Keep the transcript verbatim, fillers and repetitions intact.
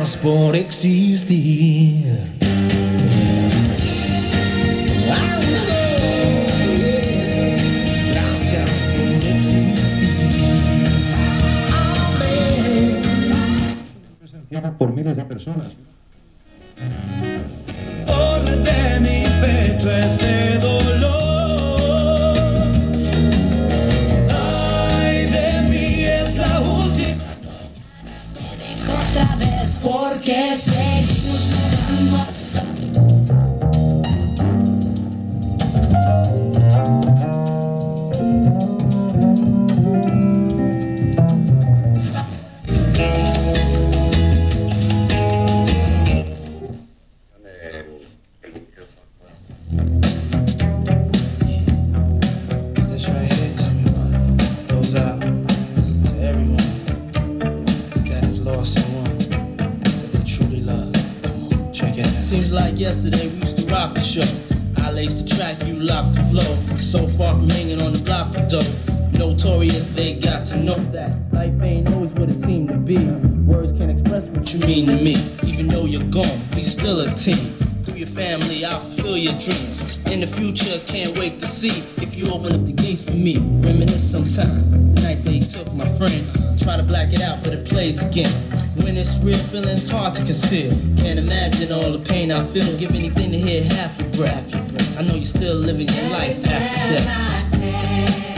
por existir. Gracias por existir. Presenciada por miles de personas. Por de mi pecho este dolor. Ay, de mí es la última. Otra vez porque seguimos jugando. Seems like yesterday we used to rock the show. I laced the track, you locked the flow. So far from hanging on the block for dough. Notorious, they got to know that life ain't always what it seemed to be. Words can't express what you mean to me. Even though you're gone, we still a team. Through your family, I'll fulfill your dreams. In the future, can't wait to see if you open up the gates for me. Reminisce sometime, the night they took my friend. Try to black it out, but it plays again. When it's real, feeling's hard to conceal. Can't imagine all the pain I feel. Give anything to hear half your breath. I know you're still living your life after death.